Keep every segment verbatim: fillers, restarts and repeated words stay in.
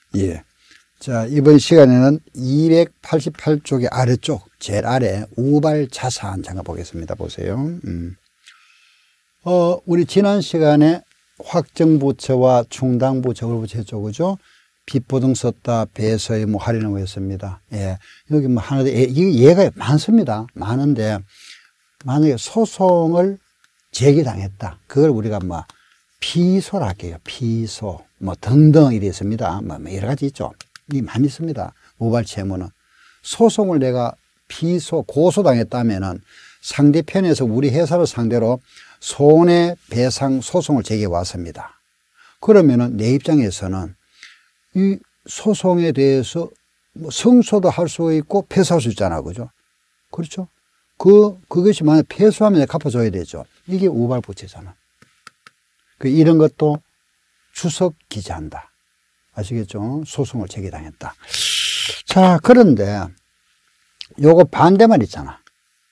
예. 자, 이번 시간에는 이백팔십팔 쪽의 아래쪽, 제일 아래 우발자산 잠깐 보겠습니다. 보세요. 음. 어, 우리 지난 시간에 확정부채와 충당부채, 월부채 쪽이죠. 빚보증 썼다, 배서의 뭐 할인하고 했습니다. 예. 여기 뭐 하나, 예, 예가 많습니다. 많은데, 만약에 소송을 제기당했다. 그걸 우리가 뭐, 피소라 할게요. 피소. 뭐 등등 이래 있습니다. 뭐 여러 가지 있죠. 이 많이 있습니다. 우발채무는. 소송을 내가 피소, 고소당했다면은 상대편에서 우리 회사를 상대로 손해배상 소송을 제기해 왔습니다. 그러면은 내 입장에서는 이 소송에 대해서 뭐 승소도 할 수 있고 패소할 수 있잖아. 그죠? 그렇죠? 그, 그것이 만약 패소하면 내가 갚아줘야 되죠. 이게 우발부채잖아. 그 이런 것도 추석 기재한다. 아시겠죠? 소송을 제기당했다. 자, 그런데 요거 반대말 있잖아.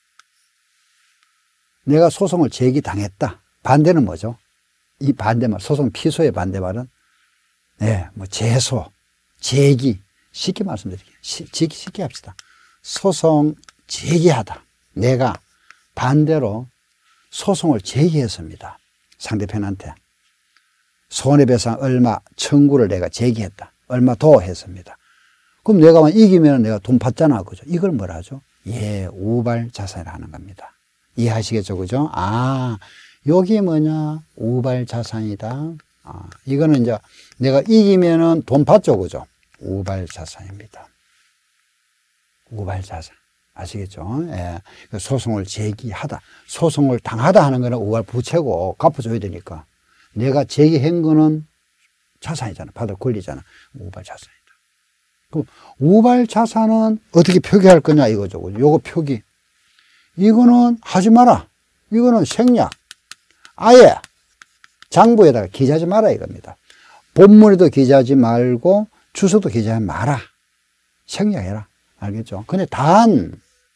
내가 소송을 제기당했다. 반대는 뭐죠? 이 반대말, 소송 피소의 반대말은 네, 뭐 제소, 제기. 쉽게 말씀드릴게요. 쉽게, 쉽게 합시다. 소송 제기하다. 내가 반대로 소송을 제기했습니다. 상대편한테 손해배상 얼마 청구를 내가 제기했다. 얼마 더 했습니다. 그럼 내가 이기면 내가 돈 받잖아. 그죠? 이걸 뭐라 하죠? 예, 우발자산이라 하는 겁니다. 이해하시겠죠? 그죠? 아, 여기 뭐냐? 우발자산이다. 아, 이거는 이제 내가 이기면은 돈 받죠. 그죠? 우발자산입니다. 우발자산. 아시겠죠? 예. 소송을 제기하다. 소송을 당하다 하는 거는 우발부채고 갚아줘야 되니까. 내가 제기한 거는 자산이잖아. 받을 권리잖아. 우발자산이다. 그럼 우발자산은 어떻게 표기할 거냐 이거죠. 요거 표기. 이거는 하지 마라. 이거는 생략. 아예 장부에다가 기재하지 마라 이겁니다. 본문에도 기재하지 말고 주소도 기재하지 마라. 생략해라. 알겠죠? 근데 단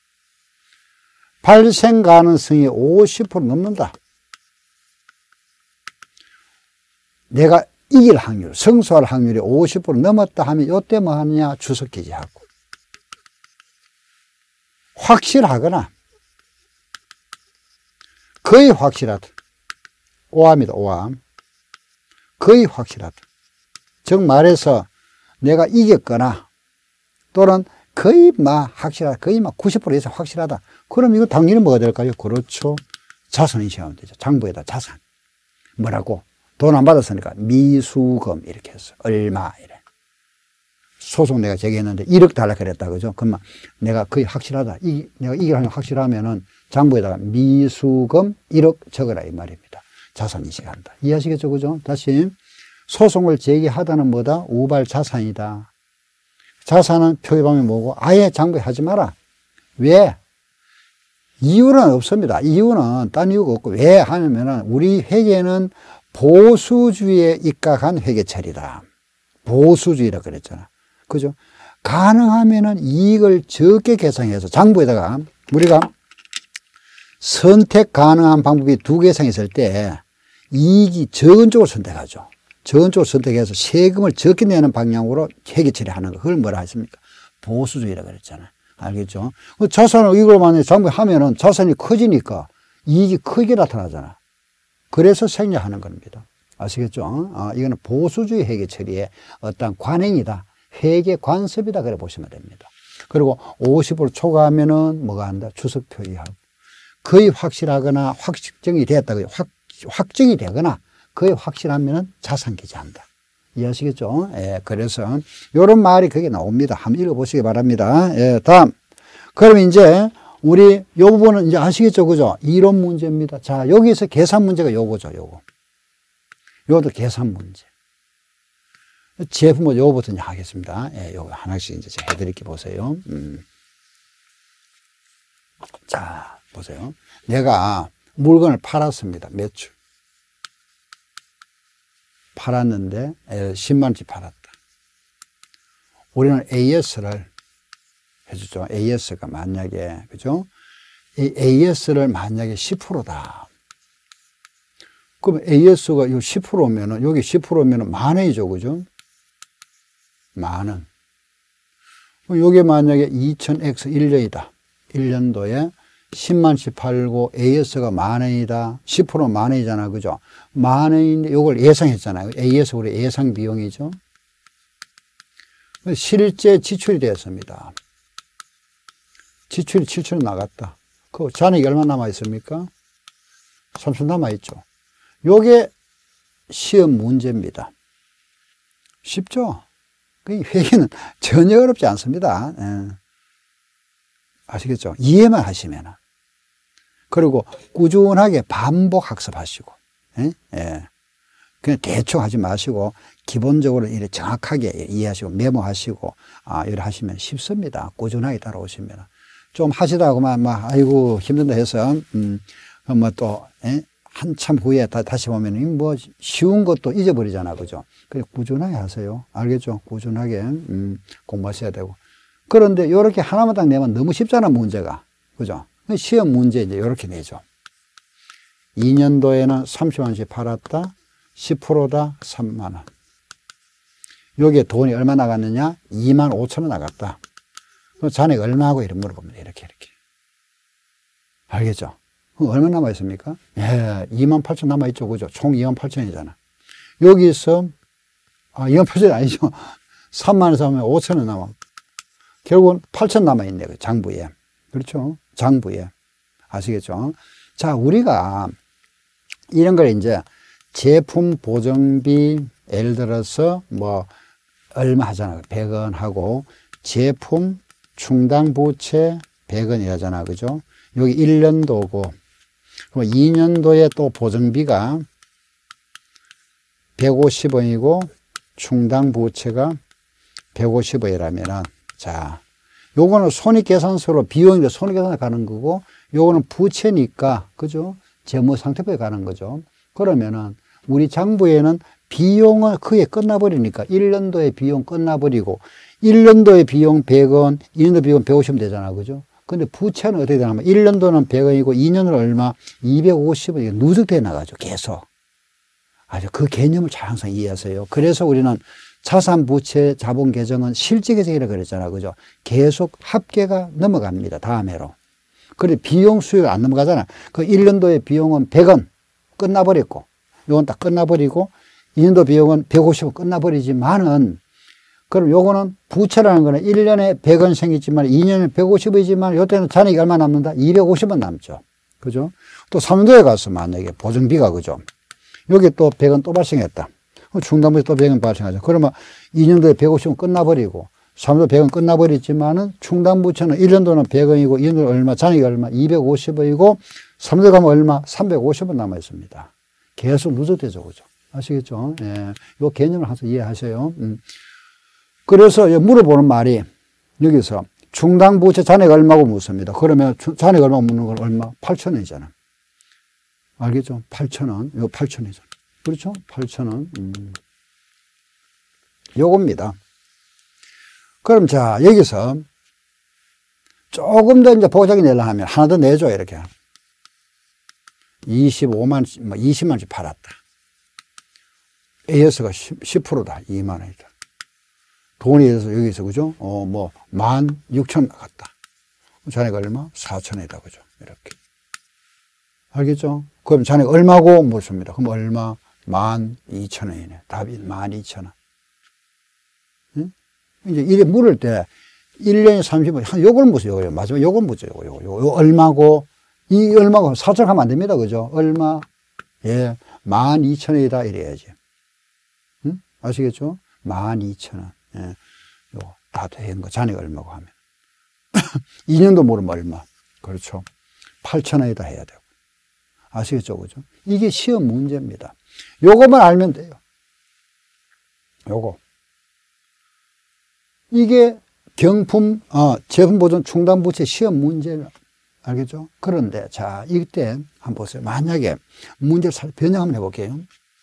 발생 가능성이 오십 퍼센트 넘는다. 내가 이길 확률, 승소할 확률이 오십 퍼센트 넘었다 하면 이때 뭐 하느냐? 주석 기재하고. 확실하거나 거의 확실하다. 오함이다. 오함. 거의 확실하다. 즉 말해서 내가 이겼거나 또는 거의 막 확실하다. 거의 막 구십 퍼센트 이상 확실하다. 그럼 이거 당연히 뭐가 될까요? 그렇죠. 자산 인식하면 되죠. 장부에다 자산. 뭐라고? 돈 안 받았으니까 미수금 이렇게 했어. 얼마 이래. 소송 내가 제기했는데 일억 달라 그랬다. 그죠? 그러면 내가 거의 확실하다. 이, 내가 이길 확실하면은 장부에다가 미수금 일억 적어라 이 말입니다. 자산 인식한다. 이해하시겠죠? 그죠? 다시 소송을 제기하다는 뭐다? 우발 자산이다. 자산은 표기방법이 뭐고 아예 장부에 하지 마라. 왜? 이유는 없습니다. 이유는 딴 이유가 없고 왜 하냐면은 우리 회계는 보수주의에 입각한 회계처리다. 보수주의라 그랬잖아. 그죠? 가능하면은 이익을 적게 계산해서 장부에다가 우리가 선택 가능한 방법이 두 개 이상 있을 때 이익이 적은 쪽을 선택하죠. 적은 쪽을 선택해서 세금을 적게 내는 방향으로 회계 처리하는 거. 그걸 뭐라 했습니까? 보수주의라 그랬잖아요. 알겠죠? 자산을 이걸 만약에 장부에 하면은 자산이 커지니까 이익이 크게 나타나잖아. 그래서 생략하는 겁니다. 아시겠죠? 아, 이거는 보수주의 회계 처리의 어떤 관행이다. 회계 관습이다. 그래 보시면 됩니다. 그리고 오십 퍼센트 초과하면은 뭐가 한다? 주석 표기하고. 거의 확실하거나 확정이 됐다. 확, 확정이 되거나 거의 확실하면은 자산 기재한다. 이해하시겠죠? 예, 그래서 요런 말이 거기에 나옵니다. 한번 읽어보시기 바랍니다. 예, 다음. 그럼 이제 우리 요 부분은 이제 아시겠죠? 그죠? 이론 문제입니다. 자, 여기서 계산 문제가 요거죠, 요거. 요것도 계산 문제. 제품은 요거부터 이제 하겠습니다. 예, 요거 하나씩 이제 제가 해드릴게 보세요. 음. 자, 보세요. 내가 물건을 팔았습니다. 매출. 팔았는데, 십만 원치 팔았다. 우리는 에이에스를 해주죠. 에이에스가 만약에, 그죠? 이 에이에스를 만약에 십 퍼센트다. 그럼 에이에스가 요 십 퍼센트면은, 여기 십 퍼센트면은 만 원이죠. 그죠? 만 원. 요게 만약에 이천 엑스 일 년이다. 일 년도에 십만씩 팔고 에이에스가 만 원이다. 십 퍼센트 만 원이잖아. 그죠? 만 원인데 요걸 예상했잖아요. 에이에스 우리 예상 비용이죠. 실제 지출이 되었습니다. 지출이 칠천 원 나갔다. 그 잔액이 얼마 남아 있습니까? 삼천 남아 있죠. 요게 시험 문제입니다. 쉽죠? 그 회계는 전혀 어렵지 않습니다. 예. 아시겠죠? 이해만 하시면. 그리고 꾸준하게 반복 학습하시고, 예? 예. 그냥 대충 하지 마시고, 기본적으로 이렇게 정확하게 이해하시고, 메모하시고, 아, 이렇게 하시면 쉽습니다. 꾸준하게 따라오시면. 좀 하시다가만, 막, 아이고, 힘든다 해서, 음, 뭐 또, 예? 한참 후에 다, 다시 보면, 뭐, 쉬운 것도 잊어버리잖아. 그죠? 그냥 꾸준하게 하세요. 알겠죠? 꾸준하게, 음, 공부하셔야 되고. 그런데 이렇게 하나만 딱 내면 너무 쉽잖아, 문제가. 그죠? 시험 문제 이제 이렇게 내죠. 이 년도에는 삼십만 원씩 팔았다. 십 퍼센트다. 삼만 원. 여기에 돈이 얼마 나갔느냐? 이만 오천 원 나갔다. 잔액 얼마하고 이렇게 물어봅니다. 이렇게, 이렇게. 알겠죠? 그럼 얼마 남아있습니까? 예, 이만 팔천 남아있죠. 그죠? 총 이만 팔천이잖아. 여기서, 아, 이만 팔천이 아니죠. 삼만 원 사면 오천 원 남아. 결국은 팔천 남아있네. 장부에. 그렇죠? 장부에. 아시겠죠? 자, 우리가 이런 걸 이제 제품 보증비, 예를 들어서 뭐, 얼마 하잖아. 백 원 하고, 제품 충당부채 백 원이라잖아. 그죠? 여기 일 년도고, 그럼 이 년도에 또 보증비가 백오십 원이고, 충당부채가 백오십 원이라면은, 자, 요거는 손익계산서로 비용인데 손익계산에 가는 거고, 요거는 부채니까, 그죠? 재무상태표에 가는 거죠. 그러면은, 우리 장부에는 비용은 크게 끝나버리니까, 일 년도에 비용 끝나버리고, 일 년도에 비용 백 원, 이 년도 비용 백오십 원 되잖아. 그죠? 근데 부채는 어떻게 되냐면, 일 년도는 백 원이고, 이 년은 얼마? 이백오십 원, 누적돼 나가죠. 계속. 아주 그 개념을 잘 항상 이해하세요. 그래서 우리는 자산, 부채, 자본 계정은 실제 계정이라고 그랬잖아. 그죠? 계속 합계가 넘어갑니다. 다음해로. 그래, 비용 수익 안 넘어가잖아. 그 일 년도의 비용은 백 원 끝나버렸고, 요건 딱 끝나버리고, 이 년도 비용은 백오십 원 끝나버리지만은, 그럼 요거는 부채라는 거는 일 년에 백 원 생겼지만, 이 년에 백오십 원이지만, 요때는 잔액이 얼마 남는다? 이백오십 원 남죠. 그죠? 또 삼 년도에 가서 만약에 보증비가, 그죠? 여기 또 백 원 또 발생했다. 충당부에 또 백 원 발생하죠. 그러면 이 년도에 백오십 원 끝나버리고, 삼 년도 백 원 끝나버렸지만은, 충당부채는 일 년도는 백 원이고, 이 년도는 얼마, 잔액이 얼마, 이백오십 원이고, 삼 년도 가면 얼마, 삼백오십 원 남아 있습니다. 계속 누적되죠. 그죠? 아시겠죠? 예. 요 개념을 항상 이해하세요. 음. 그래서 물어보는 말이, 여기서 충당부채 잔액 얼마고 묻습니다. 그러면 잔액 얼마 묻는 건 얼마? 팔천 원이잖아. 알겠죠? 팔천 원. 이거 팔천 원이잖아. 그렇죠? 팔천 원. 음. 요겁니다. 그럼 자, 여기서 조금 더 이제 보자기 내려 하면 하나 더 내줘, 이렇게. 이십오만, 뭐 이십만 원씩 팔았다. 에이에스가 십 퍼센트다. 이만 원이다. 돈이 돼서 여기서, 그죠? 어, 뭐, 만 육천 나갔다. 잔액 얼마? 사천 원이다. 그죠? 이렇게. 알겠죠? 그럼 잔액 얼마고 묻습니다. 그럼 얼마? 만 이천 원이네. 답이 만 이천 원. 응? 이제 이래 물을 때, 일 년에 삼십 원, 한 요걸 묻어요. 요거. 마지막 요걸 묻어요. 요거, 요거. 요 얼마고, 이 얼마고 사천 하면 안 됩니다. 그죠? 얼마? 예. 만 이천 원이다. 이래야지. 응? 아시겠죠? 만 이천 원. 예. 요, 다 된 거. 잔액 얼마고 하면. 이 년도 모르면 얼마. 그렇죠. 팔천 원이다 해야 되고. 아시겠죠? 그죠? 이게 시험 문제입니다. 요것만 알면 돼요. 요거. 이게 경품, 어, 제품 보존 충당부채 시험 문제, 알겠죠? 그런데, 자, 이때 한번 보세요. 만약에 문제를 살 변형 한번 해볼게요.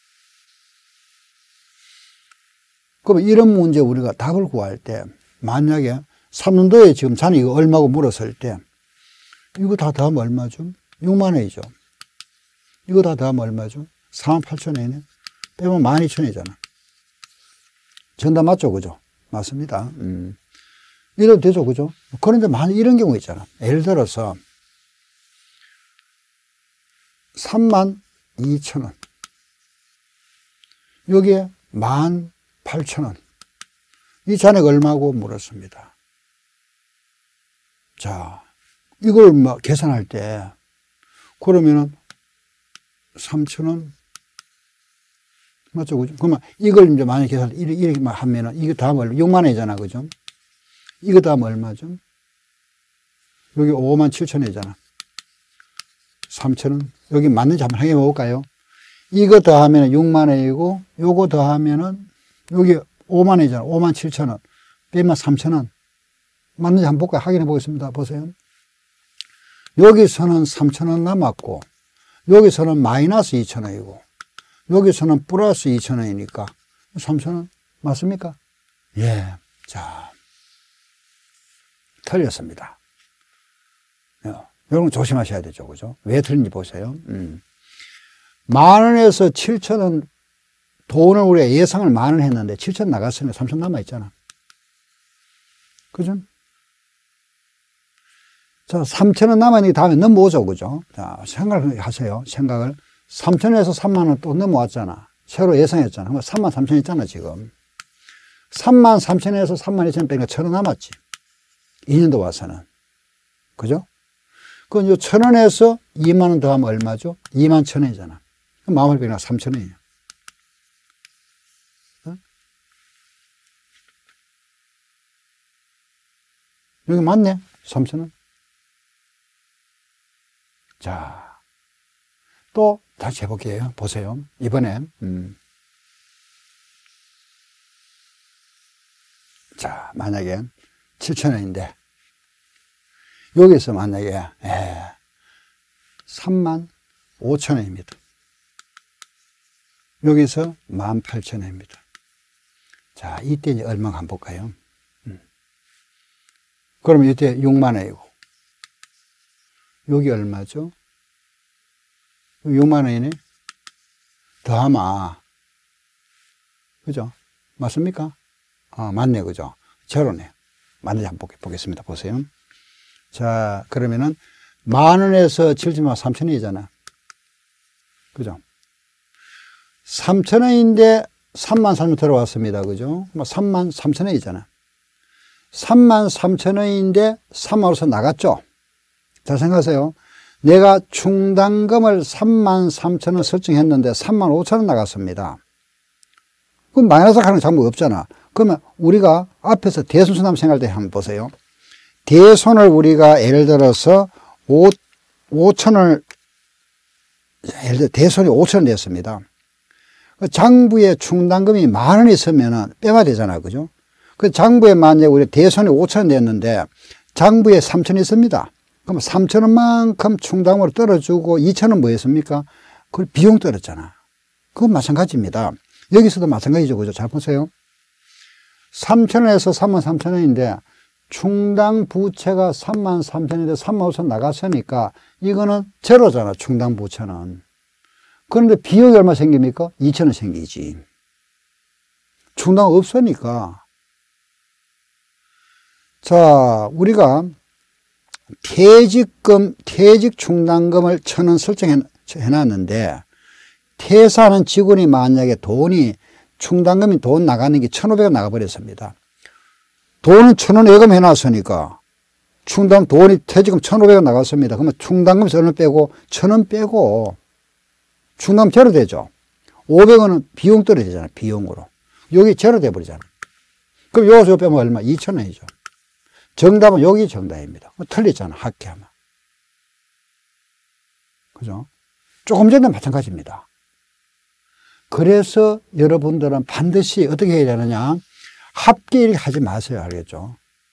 그러면 이런 문제 우리가 답을 구할 때, 만약에 삼 년도에 지금 잔액이 얼마고 물었을 때, 이거 다 더하면 얼마죠? 육만 원이죠. 이거 다 더하면 얼마죠? 사만 팔천 원이네. 빼면 만 이천 원이잖아. 정답 맞죠? 그죠? 맞습니다. 음. 이래도 되죠. 그죠? 그런데 만약 이런 경우 있잖아. 예를 들어서 삼만 이천 원. 여기에 만 팔천 원. 이 잔액 얼마고 물었습니다. 자, 이걸 막 계산할 때, 그러면은 삼천 원. 맞죠? 그죠? 그러면 이걸 이제 만약에 계산, 이렇게, 이렇게만 하면은, 이거 다음 얼마? 육만 원이잖아. 그죠? 이거 다음 얼마죠? 여기 오만 칠천 원이잖아. 삼천 원. 여기 맞는지 한번 확인해 볼까요? 이거 더하면 육만 원이고, 요거 더하면은, 여기 오만 원이잖아. 오만 칠천 원. 빼면 삼천 원. 맞는지 한번 볼까요? 확인해 보겠습니다. 보세요. 여기서는 삼천 원 남았고, 여기서는 마이너스 이천 원이고, 여기서는 플러스 이천 원이니까, 삼천 원 맞습니까? 예. 자. 틀렸습니다. 여러분 조심하셔야 되죠. 그죠? 왜 틀린지 보세요. 음. 만 원에서 칠천 원, 돈을 우리가 예상을 만 원 했는데 칠천 원 나갔으니까 삼천 원 남아있잖아. 그죠? 자, 삼천 원 남았으니 다음에 넘어오죠. 그죠? 자, 생각을 하세요. 생각을. 삼천 원에서 삼만 원 또 넘어왔잖아. 새로 예상했잖아. 그럼 삼만 삼천 원 있잖아, 지금. 삼만 삼천 원에서 삼만 이천 원 빼니까 천 원 남았지. 이 년도 와서는. 그죠? 그럼 요 천 원에서 이만 원 더하면 얼마죠? 이만 천 원이잖아. 그럼 마음을 빼니까 삼천 원이에요. 어? 여기 맞네? 삼천 원. 자, 또 다시 해볼게요. 보세요. 이번에, 음. 자, 만약에 칠천 원인데, 여기서 만약에, 예, 삼만 오천 원입니다. 여기서 만 팔천 원입니다. 자, 이때 이제 얼마가 한번 볼까요? 음. 그러면 이때 육만 원이고, 여기 얼마죠? 육만 원이네? 더하면, 그죠? 맞습니까? 아, 맞네, 그죠? 제로네. 맞는지 한번 보겠습니다. 보세요. 자, 그러면은, 만 원에서 칠천만 삼천 원이잖아. 그죠? 삼천 원인데 삼만 삼천 원 들어왔습니다. 그죠? 삼만 삼천 원이잖아. 삼만 삼천 원인데 삼만 오천 원 나갔죠? 잘 생각하세요. 내가 충당금을 삼만 삼천 원 설정했는데 삼만 오천 원 나갔습니다. 그럼 마이너스 가는 장부 없잖아. 그러면 우리가 앞에서 대손수남 생각할 때 한번 보세요. 대손을 우리가 예를 들어서 오천 원을, 예를 들어 대손이 오천 원 됐습니다. 장부에 충당금이 만 원 있으면 빼야 되잖아. 그죠? 그 장부에 만약에 우리 대손이 오천 원 됐는데 장부에 삼천 원 있습니다. 그럼 삼천 원만큼 충당으로 떨어주고 이천 원 뭐 했습니까? 그 비용 떨었잖아. 그건 마찬가지입니다. 여기서도 마찬가지죠. 그죠? 잘 보세요. 삼천 원에서 삼만 삼천 원인데 충당 부채가 삼만 삼천 원인데 삼만 오천 원 나갔으니까 이거는 제로잖아. 충당 부채는. 그런데 비용이 얼마 생깁니까? 이천 원 생기지. 충당 없으니까. 자, 우리가 퇴직금, 퇴직 충당금을 천 원 설정해놨는데 퇴사하는 직원이 만약에 돈이 충당금이 돈 나가는 게 천오백 원 나가버렸습니다. 돈은 천 원 예금해놨으니까 충당 돈이 퇴직금 천오백 원 나갔습니다. 그러면 충당금 천 원 빼고 천 원 빼고 충당금 제로 되죠. 오백 원은 비용 떨어지잖아요. 비용으로. 여기 제로 돼버리잖아요. 그럼 여기서 빼면 얼마? 이천 원이죠. 정답은 여기 정답입니다. 틀리잖아. 합계하면. 그죠? 조금 전에 마찬가지입니다. 그래서 여러분들은 반드시 어떻게 해야 되느냐? 합계 이렇게 하지 마세요. 알겠죠?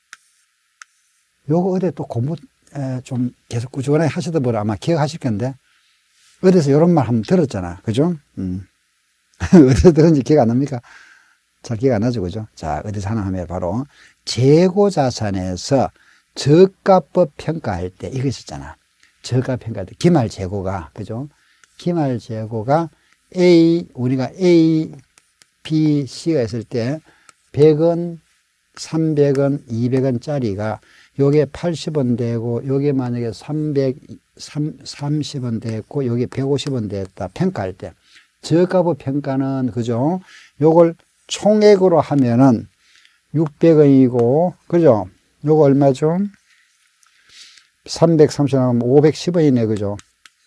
요거 어디 또 공부 좀 계속 꾸준하게 하시다 보면 아마 기억하실 건데, 어디서 이런 말 한번 들었잖아. 그죠? 음. 어디서 들었는지 기억 안 납니까? 잘 기억 안 나죠. 그죠? 자, 어디서 하나 하면 바로 재고자산에서 저가법 평가할 때 이거 있었잖아. 저가 평가할 때 기말 재고가, 그죠? 기말 재고가 A, 우리가 A, B, C가 있을 때 백 원, 삼백 원, 이백 원짜리가 요게 팔십 원 되고 요게 만약에 삼백, 삼십 원 됐고 요게 백오십 원 됐다 평가할 때 저가부 평가는 그죠? 요걸 총액으로 하면은 육백 원이고 그죠? 요거 얼마죠? 삼백삼십 원 하면 오백십 원이네 그죠?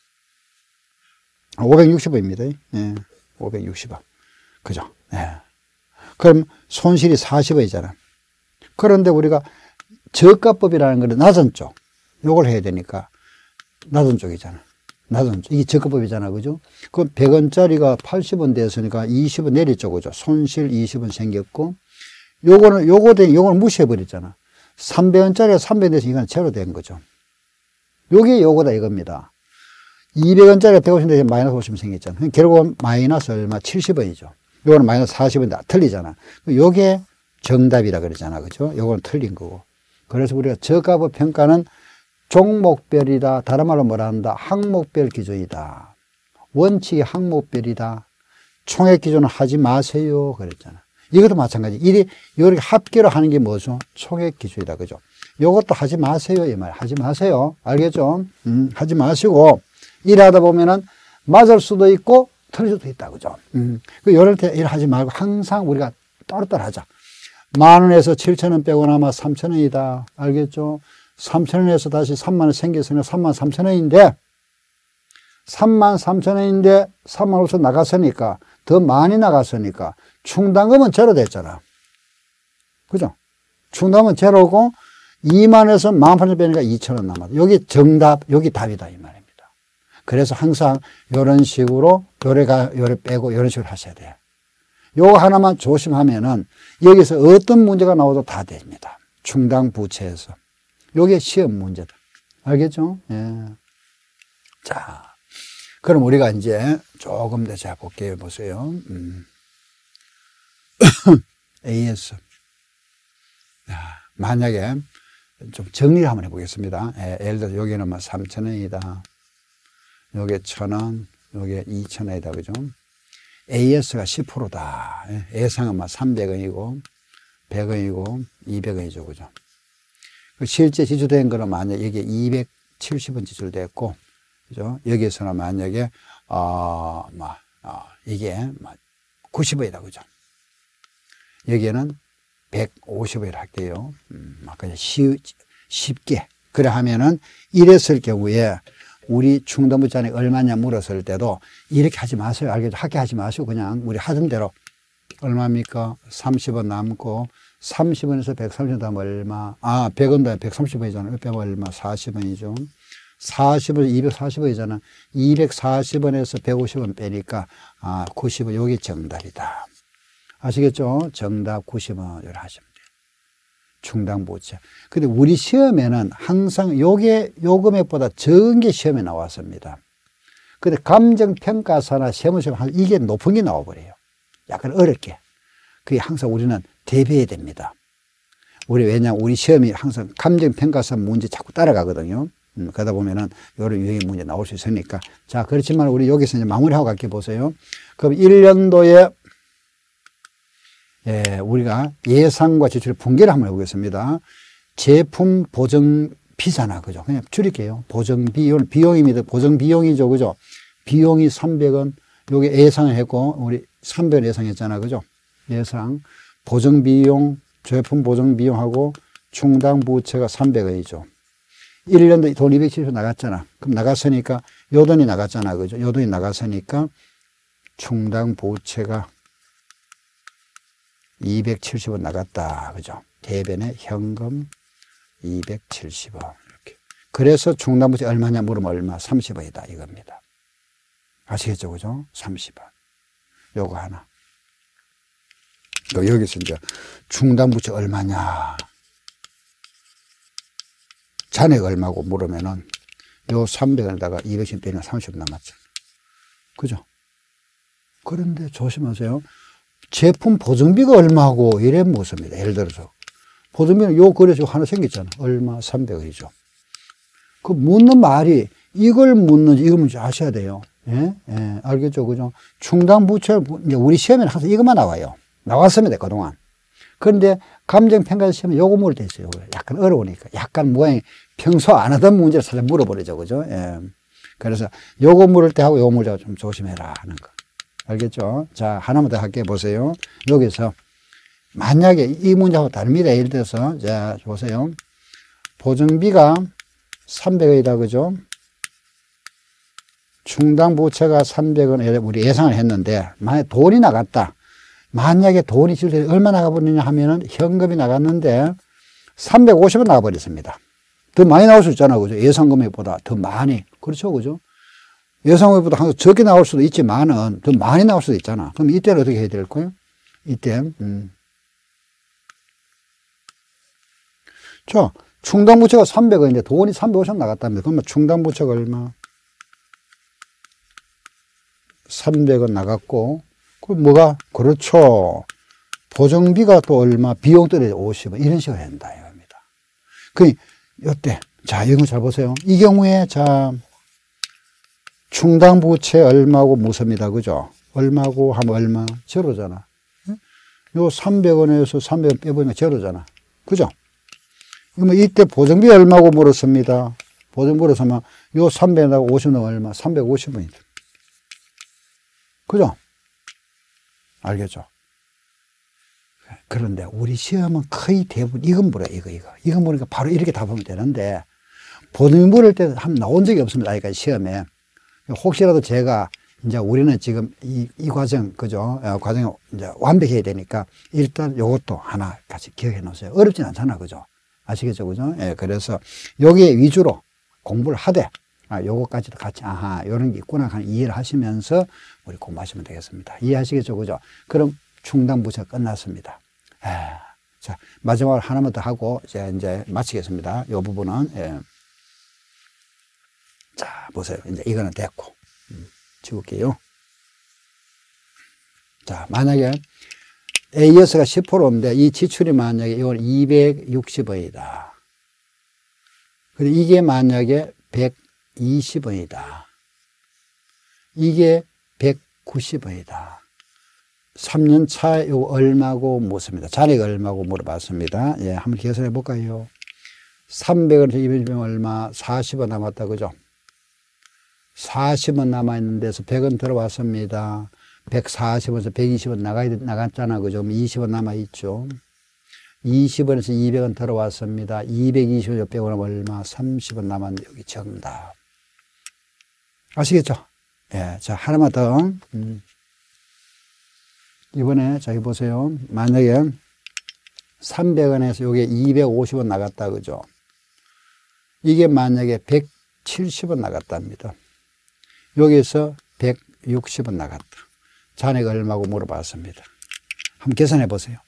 오백육십 원입니다. 예. 오백육십 원. 그죠? 예. 그럼 손실이 사십 원이잖아. 그런데 우리가 저가법이라는 것은 낮은 쪽. 요걸 해야 되니까 낮은 쪽이잖아. 낮은 쪽. 이게 저가법이잖아. 그죠? 그럼 백 원짜리가 팔십 원 됐으니까 이십 원 내리죠. 그죠? 손실 이십 원 생겼고 요거는 요거 된 요거는 무시해 버렸잖아. 삼백 원짜리가 삼백 원 돼서 이건 제로 된 거죠. 요게 요거다 이겁니다. 이백 원짜리가 백오십 원 돼서 마이너스 오십 원 생겼잖아. 결국은 마이너스 얼마? 칠십 원이죠. 요거는 마이너스 사십 원 틀리잖아. 요게 정답이라 그러잖아. 그죠? 요거는 틀린 거고. 그래서 우리가 저가부 평가는 종목별이다. 다른 말로 뭐라 한다? 항목별 기준이다. 원칙이 항목별이다. 총액 기준은 하지 마세요. 그랬잖아. 이것도 마찬가지. 이리, 이렇게 합계로 하는 게 뭐죠? 총액 기준이다. 그죠? 요것도 하지 마세요. 이 말. 하지 마세요. 알겠죠? 음, 하지 마시고, 일하다 보면은 맞을 수도 있고, 틀릴 수도 있다. 그죠? 음, 그, 이럴 때 일 하지 말고 항상 우리가 따로따로 하자. 만 원에서 칠천 원 빼고 나면 삼천 원이다. 알겠죠? 삼천 원에서 다시 삼만 원 생겼으니까 삼만 삼천 원인데, 삼만 삼천 원인데 삼만 오천 원 나갔으니까, 더 많이 나갔으니까, 충당금은 제로 됐잖아. 그죠? 충당금은 제로고, 이만에서 만 팔천 원 빼니까 이천 원 남았다. 여기 정답, 여기 답이다. 이 말입니다. 그래서 항상 이런 식으로, 요래가, 요래 빼고, 이런 식으로 하셔야 돼요. 요거 하나만 조심하면은, 여기서 어떤 문제가 나와도 다 됩니다. 충당 부채에서. 요게 시험 문제다. 알겠죠? 예. 자, 그럼 우리가 이제 조금 더 자 볼게요. 보세요. 음. 에이에스. 야, 만약에 좀 정리를 한번 해보겠습니다. 예, 예를 들어 여기는 뭐 삼천 원이다. 요게 천 원, 요게 이천 원이다. 그죠? 에이에스가 십 퍼센트다. 예, 예상은 뭐 삼백 원이고, 백 원이고, 이백 원이죠. 그죠? 실제 지출된 거는 만약에 여기에 이백칠십 원 지출됐고, 그죠? 여기에서는 만약에, 어, 뭐, 어, 이게 뭐 구십 원이다. 그죠? 여기에는 백오십 원을 할게요. 음, 그냥 쉬, 쉽게. 그래 하면은 이랬을 경우에 우리 충당부채는 얼마냐 물었을 때도 이렇게 하지 마세요. 알겠죠? 하게 하지 마시고 그냥 우리 하던 대로 얼마입니까? 삼십 원 남고 삼십 원에서 백삼십 원 다음 얼마? 아, 백 원 다음에 백삼십 원이잖아요. 백 원 얼마? 사십 원이죠. 사십 원, 이백사십 원이잖아. 이백사십 원에서 백오십 원 빼니까 아, 구십 원. 여기 정답이다. 아시겠죠? 정답 구십 원을 하시면 돼요. 충당부채. 근데 우리 시험에는 항상 요게, 요 금액보다 적은 게 시험에 나왔습니다. 근데 감정평가사나 세무시험 이게 높은 게 나와버려요. 약간 어렵게. 그게 항상 우리는 대비해야 됩니다. 우리 왜냐하면 우리 시험이 항상 감정평가사 문제 자꾸 따라가거든요. 음, 그러다 보면은 여러 유형의 문제 나올 수 있으니까. 자, 그렇지만 우리 여기서 이제 마무리하고 갈게 보세요. 그럼 일 년도에 예, 우리가 예상과 지출의 분계를 한번 해보겠습니다. 제품 보정비잖아. 그죠? 그냥 줄일게요. 보정비, 이건 비용입니다. 보정비용이죠. 그죠? 비용이 삼백 원, 요게 예상을 했고, 우리 삼백 원 예상했잖아. 그죠? 예상. 보정비용, 제품 보정비용하고 충당부채가 삼백 원이죠. 일 년도 돈 이백칠십 원 나갔잖아. 그럼 나갔으니까, 요 돈이 나갔잖아. 그죠? 요 돈이 나갔으니까 충당부채가 이백칠십 원 나갔다. 그죠? 대변에 현금 이백칠십 원. 이렇게. 그래서 충당부채 얼마냐 물으면 얼마? 삼십 원이다. 이겁니다. 아시겠죠? 그죠? 삼십 원. 요거 하나. 여기서 이제 충당부채 얼마냐. 잔액 얼마고 물으면은 요 삼백 원에다가 이백십 원 빼면 삼십 원 남았잖아. 그죠? 그런데 조심하세요. 제품 보증비가 얼마고 이래 묻습니다. 예를 들어서 보증비는 요 거래소 하나 생겼잖아. 얼마? 삼백 원이죠. 그 묻는 말이 이걸 묻는지 이걸 묻는지 아셔야 돼요. 예? 예, 알겠죠? 그죠? 충당부채, 우리 시험에는 항상 이것만 나와요. 나왔습니다. 그동안. 그런데 감정평가 시험에 요거 물을 때 있어요. 약간 어려우니까. 약간 모양이 평소 안 하던 문제를 살짝 물어버리죠. 그죠? 예. 그래서 요거 물을 때 하고 요거 물을 때 좀 조심해라 하는 거. 알겠죠? 자, 하나만 더 할게 보세요. 여기서 만약에 이 문제하고 다릅니다. 예를 들어서, 자, 보세요. 보증비가 삼백원이다. 그죠? 충당부채가 삼백원 우리 예상을 했는데, 만약에 돈이 나갔다. 만약에 돈이 실제 얼마 나가버리냐 하면은 현금이 나갔는데 삼백오십원 나가버렸습니다. 더 많이 나올 수 있잖아. 그죠? 예상 금액보다 더 많이. 그렇죠. 그죠? 예상 금액보다 항상 적게 나올 수도 있지만은 더 많이 나올 수도 있잖아. 그럼 이때는 어떻게 해야 될까요? 이때, 음. 자, 충당부채가 삼백원인데 돈이 삼백오십원 나갔답니다. 그러면 충당부채가 얼마? 삼백원 나갔고, 그럼 뭐가? 그렇죠. 보증비가 또 얼마? 비용 떨어져 오십원. 이런 식으로 한다. 이겁니다. 그, 요때. 자, 이거 잘 보세요. 이 경우에, 자, 충당부채 얼마고 무섭니다. 그죠? 얼마고 하면 얼마? 제로잖아. 요 삼백원에서 삼백원 빼보면 제로잖아. 그죠? 그러면 이때 보증비 얼마고 물었습니다. 보증비 물었으면 요 삼백원하고 오십원 얼마? 삼백오십원이다. 그죠? 알겠죠? 그런데 우리 시험은 거의 대부분 이건 물어요. 이거, 이거. 이거 물으니까 바로 이렇게 답하면 되는데, 보증비 물을 때 한 나온 적이 없습니다. 아직까지 시험에. 혹시라도 제가, 이제 우리는 지금 이, 이 과정, 그죠? 어, 과정이 이제 완벽해야 되니까, 일단 요것도 하나 같이 기억해 놓으세요. 어렵진 않잖아. 그죠? 아시겠죠? 그죠? 예, 그래서 여기에 위주로 공부를 하되, 아, 요거까지도 같이, 아하, 요런 게 있구나 하는 이해를 하시면서 우리 공부하시면 되겠습니다. 이해하시겠죠? 그죠? 그럼 충당부채가 끝났습니다. 아, 자, 마지막으로 하나만 더 하고, 이제, 이제 마치겠습니다. 요 부분은, 예. 자, 보세요. 이제 이거는 됐고. 음, 지울게요. 자, 만약에 에이에스가 십 퍼센트인데 이 지출이 만약에 이건 이백육십원이다. 그리고 이게 만약에 백이십원이다. 이게 백구십원이다. 삼 년 차 이거 얼마고 묻습니다. 잔액 얼마고 물어봤습니다. 예, 한번 계산해 볼까요? 삼백원에서 이백원 얼마? 사십원 남았다. 그죠? 사십원 남아있는 데서 백원 들어왔습니다. 백사십원에서 백이십원 나가, 나갔잖아. 그죠? 그럼 이십원 남아있죠. 이십원에서 이백원 들어왔습니다. 이백이십원 백원 얼마? 삼십원 남았는데 여기 정답. 아시겠죠? 예, 자, 하나만 더. 음. 이번에, 자, 여기 보세요. 만약에 삼백원에서 여기 이백오십원 나갔다. 그죠? 이게 만약에 백칠십원 나갔답니다. 여기서 백육십원 나갔다. 잔액 얼마고 물어봤습니다. 한번 계산해 보세요.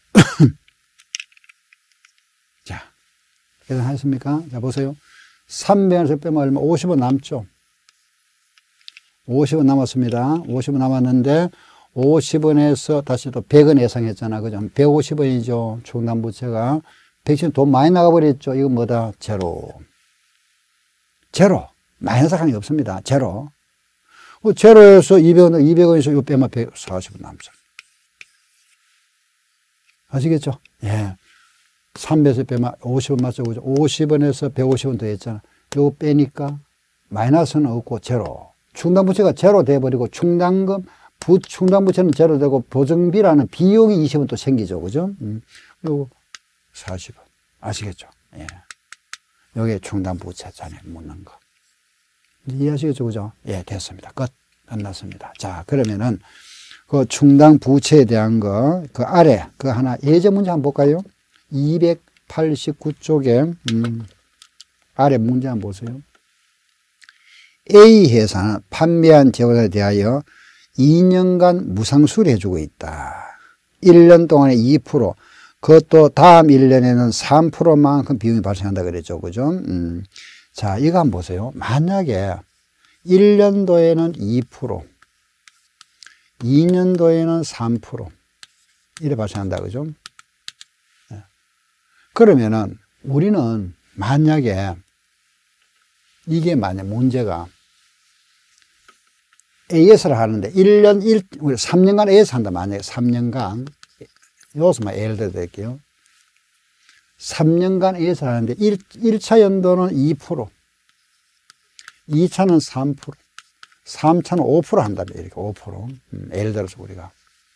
자, 계산하셨습니까? 자, 보세요. 삼백원에서 빼면 얼마? 오십원 남죠? 오십원 남았습니다. 오십원 남았는데, 오십원에서 다시 또 백원 예상했잖아. 그죠? 백오십원이죠. 충당부채가. 백십원 돈 많이 나가버렸죠. 이건 뭐다? 제로. 제로. 마이너스 하는 게 없습니다. 제로. 제로에서 이백원, 이백원에서 요 빼면 백사십원 남죠. 아시겠죠? 예. 삼백에서 빼면 오십원 맞죠? 그죠? 오십원에서 백오십원 더 했잖아. 요거 빼니까 마이너스는 없고 제로. 충당부채가 제로 돼버리고 충당금, 부, 충당부채는 제로 되고 보증비라는 비용이 이십원 또 생기죠. 그죠? 음. 요거 사십원. 아시겠죠? 예. 요게 충당부채 잔액 묻는 거. 이해하시겠죠? 그죠? 예, 됐습니다. 끝. 끝났습니다. 자, 그러면은, 그 충당부채에 대한 거, 그 아래, 그 하나, 예제 문제 한번 볼까요? 이백팔십구 쪽에, 음, 아래 문제 한번 보세요. A 회사는 판매한 재고자에 대하여 이 년간 무상수리 해주고 있다. 일 년 동안에 이 퍼센트, 그것도 다음 일 년에는 삼 퍼센트만큼 비용이 발생한다 그랬죠. 그죠? 음. 자, 이거 한번 보세요. 만약에 일 년도에는 이 퍼센트, 이 년도에는 삼 퍼센트 이래 발생한다. 그죠? 그러면은 우리는 만약에 이게 만약 문제가 에이에스를 하는데 일 년, 일, 삼 년간 에이에스 한다. 만약에 삼 년간 여기서만 예를 들어 드릴게요. 삼 년간 A에서 하는데 일, 일 차 연도는 이 퍼센트, 이 차는 삼 퍼센트, 삼 차는 오 퍼센트 한다면 이렇게 오 퍼센트. 음, 예를 들어서 우리가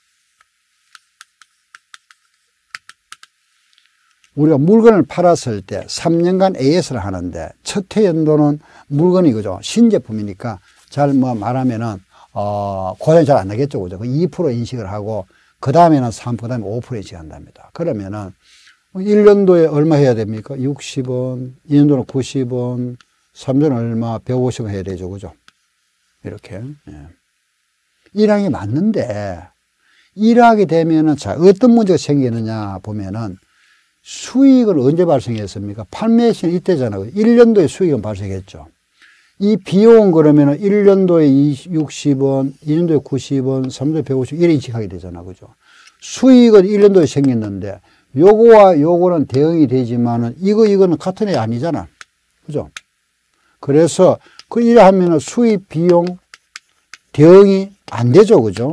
우리가 물건을 팔았을 때 삼 년간 에이에스를 하는데 첫 해 연도는 물건이 그죠 신제품이니까 잘 뭐 말하면은 어 고장이 잘 안 나겠죠, 그죠? 그 이 퍼센트 인식을 하고 그 다음에는 삼 퍼센트, 그 다음에 오 퍼센트 인식한답니다. 그러면은 일 년도에 얼마 해야 됩니까? 육십 원, 이 년도는 구십 원, 삼 년은 얼마? 백오십 원 해야 되죠, 그죠? 이렇게. 예. 일항이 맞는데, 일하게 되면은, 자, 어떤 문제가 생기느냐 보면은, 수익을 언제 발생했습니까? 판매 시는 이때잖아요. 일 년도에 수익은 발생했죠. 이 비용은 그러면은 일 년도에 육십 원, 이 년도에 구십 원, 삼 년도에 백오십 원, 이래 인식하게 되잖아, 그죠? 수익은 일 년도에 생겼는데, 요거와 요거는 대응이 되지만은, 이거, 이거는 같은 애 아니잖아. 그죠? 그래서, 그 일을 하면은 수입, 비용, 대응이 안 되죠. 그죠?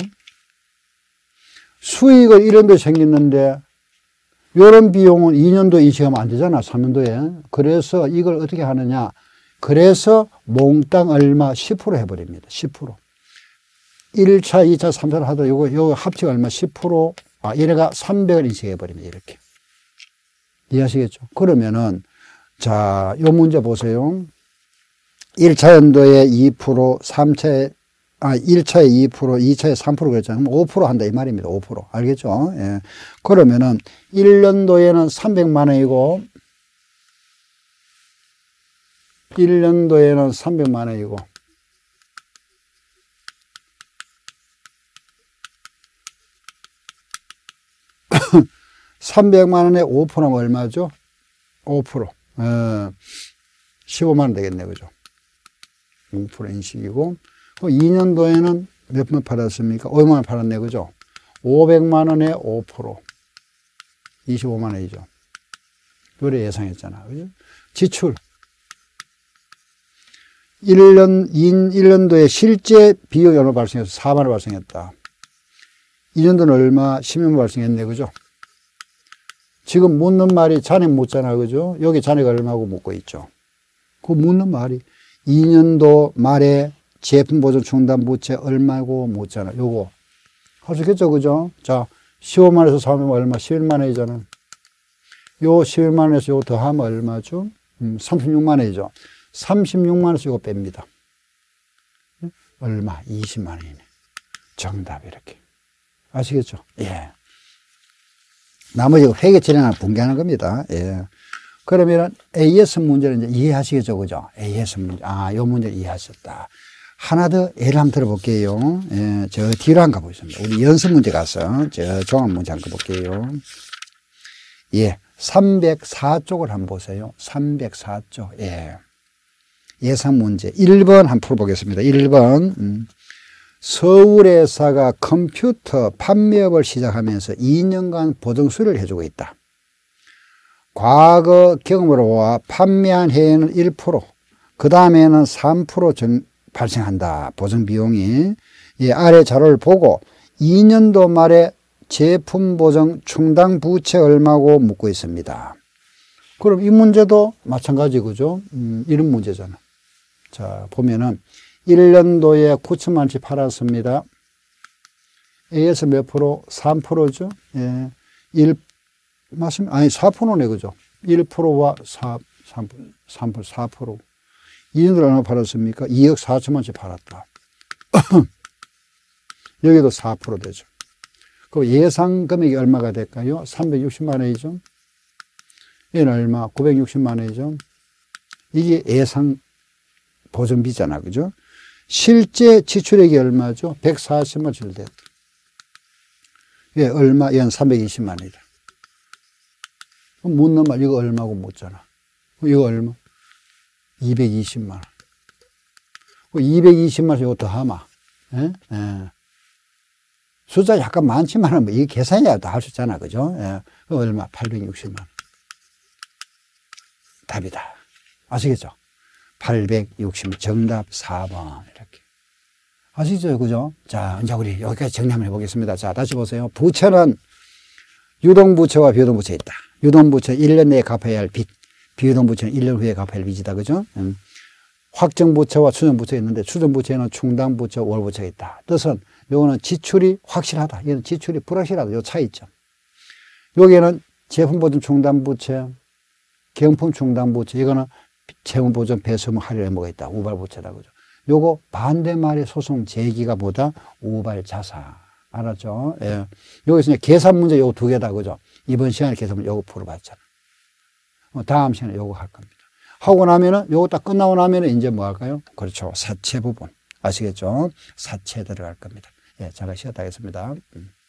수익을 일 년도에 생겼는데, 요런 비용은 이 년도에 인식하면 안 되잖아. 삼 년도에. 그래서 이걸 어떻게 하느냐. 그래서 몽땅 얼마? 십 퍼센트 해버립니다. 십 퍼센트. 일 차, 이 차, 삼 차를 하더라도 요거, 요거 합치가 얼마? 십 퍼센트. 아, 얘네가 삼백을 인식해버립니다. 이렇게. 이해하시겠죠? 그러면은, 자, 요 문제 보세요. 일 차 연도에 이 퍼센트, 삼 차에, 아, 일 차에 이 퍼센트, 이 차에 삼 퍼센트 그랬잖아요. 오 퍼센트 한다. 이 말입니다. 오 퍼센트. 알겠죠? 예. 그러면은, 일 년도에는 삼백만 원이고, 일 년도에는 삼백만 원이고, 삼백만 원에 오 퍼센트면 얼마죠? 오 퍼센트. 어, 십오만 원 되겠네. 그죠? 오 퍼센트 인식이고, 이 년도에는 몇 번 팔았습니까? 오백만 원 팔았네. 그죠? 오백만 원에 오 퍼센트. 이십오만 원이죠. 그래 예상했잖아. 그죠? 지출. 일 년, 일 년도에 실제 비용이 얼마 발생해서 사만 원 발생했다. 이 년도는 얼마? 십만 원 발생했네. 그죠? 지금 묻는 말이 자네 묻잖아. 그죠? 여기 자네가 얼마고 묻고 있죠. 그 묻는 말이 이 년도 말에 제품 보존 충당 부채 얼마고 묻잖아. 요거. 할 수 있겠죠. 그죠? 자, 십오만 원에서 사면 얼마? 십일만 원이잖아. 요 십일만 원에서 요거 더하면 얼마죠? 음, 삼십육만 원이죠. 삼십육만 원에서 요거 뺍니다. 얼마? 이십만 원이네. 정답 이렇게. 아시겠죠? 예. 나머지 회계 진행을 붕괴하는 겁니다. 예. 그러면 에이에스 문제는 이제 이해하시겠죠? 그죠? 에이에스 문제. 아, 요 문제 이해하셨다. 하나 더 예를 한번 들어볼게요. 예, 저 뒤로 한번 가보겠습니다. 우리 연습 문제 가서 저 종합 문제 한번 볼게요. 예. 삼백사 쪽을 한번 보세요. 삼백사 쪽. 예. 예상 문제. 일 번 한번 풀어보겠습니다. 일 번. 음. 서울회사가 컴퓨터 판매업을 시작하면서 이 년간 보증수리를 해주고 있다. 과거 경험으로 와 판매한 해에는 일 퍼센트, 그 다음에는 삼 퍼센트 정, 발생한다. 보증비용이. 예, 아래 자료를 보고 이 년도 말에 제품 보증 충당 부채 얼마고 묻고 있습니다. 그럼 이 문제도 마찬가지, 그죠? 음, 이런 문제잖아. 자, 보면은 일 년도에 구천만 원치 팔았습니다. A에서 몇 프로? 삼 퍼센트죠? 예. 일, 맞습니다. 아니, 사 퍼센트네, 그죠? 일 퍼센트와 사, 삼, 삼 퍼센트, 사 퍼센트. 이 년도에 얼마 팔았습니까? 이억 사천만 원치 팔았다. 여기도 사 퍼센트 되죠. 그 예상 금액이 얼마가 될까요? 삼백육십만 원이죠. 얘는 얼마? 구백육십만 원이죠. 이게 예상 보증비잖아. 그죠? 실제 지출액이 얼마죠? 백사십만 원 지출됐다. 예, 얼마? 얘는 삼백이십만 원이다. 그럼 묻는 말, 이거 얼마고 묻잖아. 이거 얼마? 이백이십만 원. 이백이십만 원 이거 더 하마. 예? 예. 숫자 약간 많지만, 뭐, 이게 계산이라도 할 수 있잖아. 그죠? 예. 얼마? 팔백육십만 원. 답이다. 아시겠죠? 팔백육십, 정답 사 번. 이렇게. 아시죠? 그죠? 자, 이제 우리 여기까지 정리 한번 해보겠습니다. 자, 다시 보세요. 부채는 유동부채와 비유동부채 있다. 유동부채 일 년 내에 갚아야 할 빚, 비유동부채는 일 년 후에 갚아야 할 빚이다. 그죠? 음. 확정부채와 추정부채가 있는데 추정부채는 충당부채, 월부채가 있다. 뜻은 요거는 지출이 확실하다. 이거는 지출이 불확실하다. 요 차이 있죠. 여기에는 제품보증 충당부채, 경품 충당부채, 이거는 채무보전 배수무 할인 의무가 있다. 우발부채다. 그죠? 요거 반대말의 소송 제기가 보다 우발자사. 알았죠? 예. 여기서 이제 계산 문제 요거 두 개다. 그죠? 이번 시간에 계산 문제 요거 풀어봤잖아. 다음 시간에 요거 할 겁니다. 하고 나면은 요거 딱 끝나고 나면은 이제 뭐 할까요? 그렇죠. 사채 부분. 아시겠죠? 사채 들어갈 겁니다. 예, 잠깐 쉬었다 하겠습니다. 음.